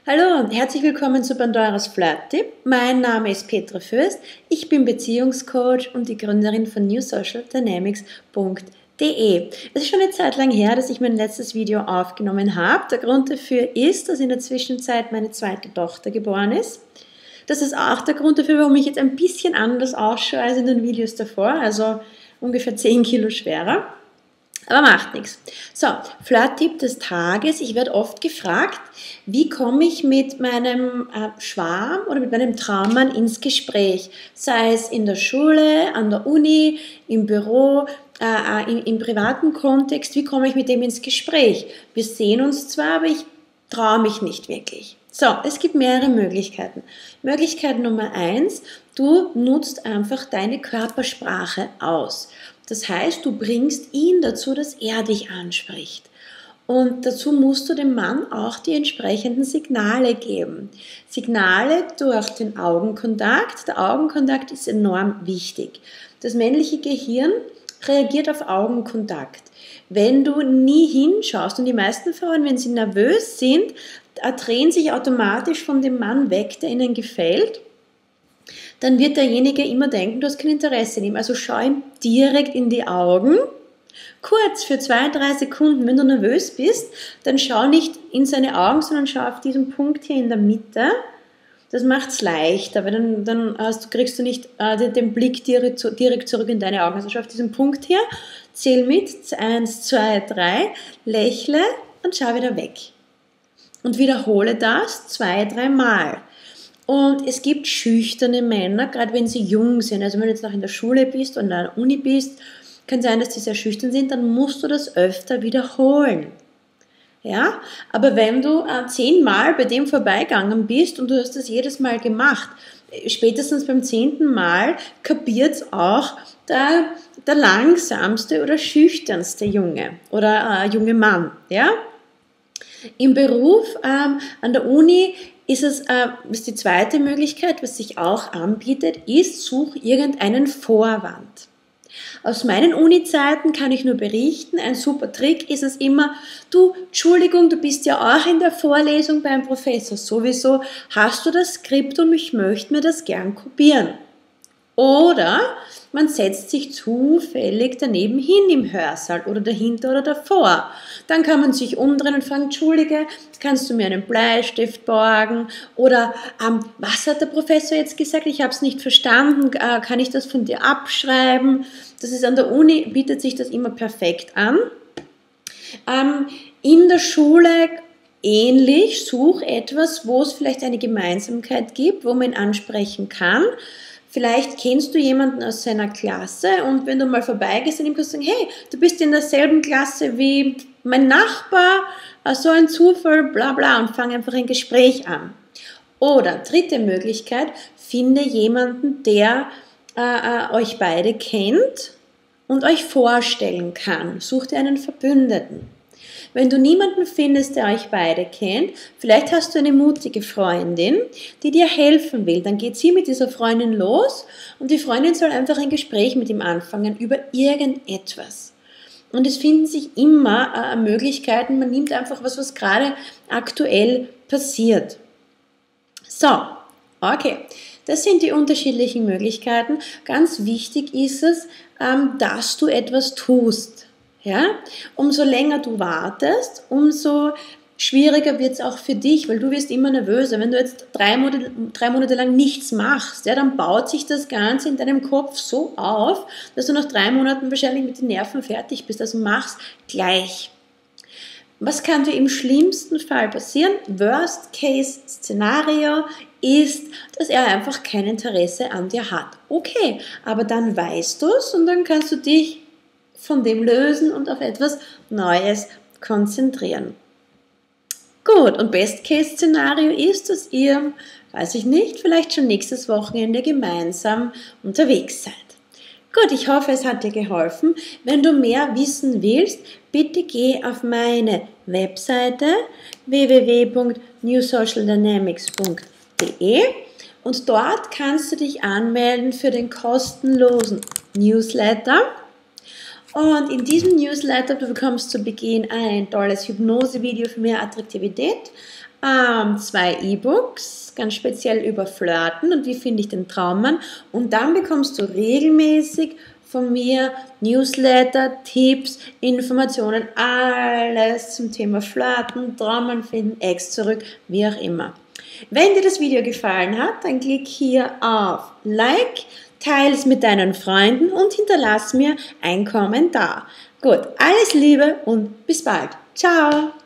Hallo und herzlich willkommen zu Pandoras Flirt-Tipp. Mein Name ist Petra Fürst, ich bin Beziehungscoach und die Gründerin von newsocialdynamics.de. Es ist schon eine Zeit lang her, dass ich mein letztes Video aufgenommen habe. Der Grund dafür ist, dass in der Zwischenzeit meine zweite Tochter geboren ist. Das ist auch der Grund dafür, warum ich jetzt ein bisschen anders ausschaue als in den Videos davor, also ungefähr 10 Kilo schwerer. Aber macht nichts. So, Flirt-Tipp des Tages. Ich werde oft gefragt, wie komme ich mit meinem Schwarm oder mit meinem Traummann ins Gespräch? Sei es in der Schule, an der Uni, im Büro, im privaten Kontext. Wie komme ich mit dem ins Gespräch? Wir sehen uns zwar, aber ich traue mich nicht wirklich. So, es gibt mehrere Möglichkeiten. Möglichkeit Nummer 1, du nutzt einfach deine Körpersprache aus. Das heißt, du bringst ihn dazu, dass er dich anspricht. Und dazu musst du dem Mann auch die entsprechenden Signale geben. Signale durch den Augenkontakt. Der Augenkontakt ist enorm wichtig. Das männliche Gehirn reagiert auf Augenkontakt. Wenn du nie hinschaust, und die meisten Frauen, wenn sie nervös sind, drehen sich automatisch von dem Mann weg, der ihnen gefällt, dann wird derjenige immer denken, du hast kein Interesse in ihm. Also schau ihm direkt in die Augen, kurz für 2-3 Sekunden. Wenn du nervös bist, dann schau nicht in seine Augen, sondern schau auf diesen Punkt hier in der Mitte. Das macht es leichter, weil dann kriegst du nicht den Blick direkt zurück in deine Augen. Also schau auf diesen Punkt hier, zähl mit, 1, 2, 3, lächle und schau wieder weg. Und wiederhole das 2-3 Mal. Und es gibt schüchterne Männer, gerade wenn sie jung sind, also wenn du jetzt noch in der Schule bist und an der Uni bist, kann sein, dass die sehr schüchtern sind, dann musst du das öfter wiederholen. Ja? Aber wenn du 10 Mal bei dem vorbeigegangen bist und du hast das jedes Mal gemacht, spätestens beim 10. Mal kapiert es auch der langsamste oder schüchternste Junge oder junge Mann. Ja? Im Beruf, an der Uni ist die zweite Möglichkeit, was sich auch anbietet, ist, such irgendeinen Vorwand. Aus meinen Uni-Zeiten kann ich nur berichten, ein super Trick ist es immer, du, Entschuldigung, du bist ja auch in der Vorlesung beim Professor, sowieso hast du das Skript und ich möchte mir das gern kopieren. Oder man setzt sich zufällig daneben hin im Hörsaal oder dahinter oder davor. Dann kann man sich umdrehen und fragen, Entschuldige, kannst du mir einen Bleistift borgen? Oder was hat der Professor jetzt gesagt? Ich habe es nicht verstanden. Kann ich das von dir abschreiben? Das ist an der Uni, bietet sich das immer perfekt an. In der Schule ähnlich, such etwas, wo es vielleicht eine Gemeinsamkeit gibt, wo man ihn ansprechen kann. Vielleicht kennst du jemanden aus seiner Klasse und wenn du mal vorbeigehst, dann kannst du sagen, hey, du bist in derselben Klasse wie mein Nachbar, so ein Zufall, bla bla, und fang einfach ein Gespräch an. Oder dritte Möglichkeit, finde jemanden, der euch beide kennt und euch vorstellen kann. Such dir einen Verbündeten. Wenn du niemanden findest, der euch beide kennt, vielleicht hast du eine mutige Freundin, die dir helfen will. Dann geht sie mit dieser Freundin los und die Freundin soll einfach ein Gespräch mit ihm anfangen über irgendetwas. Und es finden sich immer Möglichkeiten, man nimmt einfach was gerade aktuell passiert. So, okay. Das sind die unterschiedlichen Möglichkeiten. Ganz wichtig ist es, dass du etwas tust. Ja? Umso länger du wartest, umso schwieriger wird es auch für dich, weil du wirst immer nervöser. Wenn du jetzt 3 Monate lang nichts machst, ja, dann baut sich das Ganze in deinem Kopf so auf, dass du nach 3 Monaten wahrscheinlich mit den Nerven fertig bist. Also mach's gleich. Was kann dir im schlimmsten Fall passieren? Worst-Case-Szenario ist, dass er einfach kein Interesse an dir hat. Okay, aber dann weißt du es und dann kannst du dich von dem lösen und auf etwas Neues konzentrieren. Gut, und Best-Case-Szenario ist, dass ihr, weiß ich nicht, vielleicht schon nächstes Wochenende gemeinsam unterwegs seid. Gut, ich hoffe, es hat dir geholfen. Wenn du mehr wissen willst, bitte geh auf meine Webseite www.newsocialdynamics.de und dort kannst du dich anmelden für den kostenlosen Newsletter. Und in diesem Newsletter, du bekommst zu Beginn ein tolles Hypnose-Video für mehr Attraktivität, 2 E-Books, ganz speziell über Flirten und wie finde ich den Traummann. Und dann bekommst du regelmäßig von mir Newsletter, Tipps, Informationen, alles zum Thema Flirten, Traummann finden, Ex zurück, wie auch immer. Wenn dir das Video gefallen hat, dann klick hier auf Like, teile es mit deinen Freunden und hinterlass mir einen Kommentar. Gut, alles Liebe und bis bald. Ciao!